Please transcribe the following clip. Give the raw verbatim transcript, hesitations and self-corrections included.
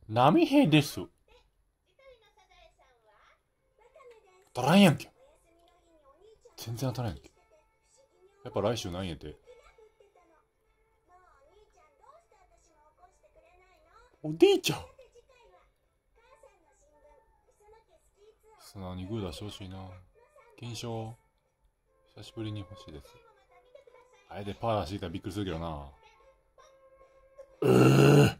波平です。当たらんやんけ。全然当たらんやんけ。やっぱ来週なんやて。おじいちゃん。素直にグー出してほしいな。金賞久しぶりに欲しいです。あえてパー出してきたらびっくりするけどな。ええー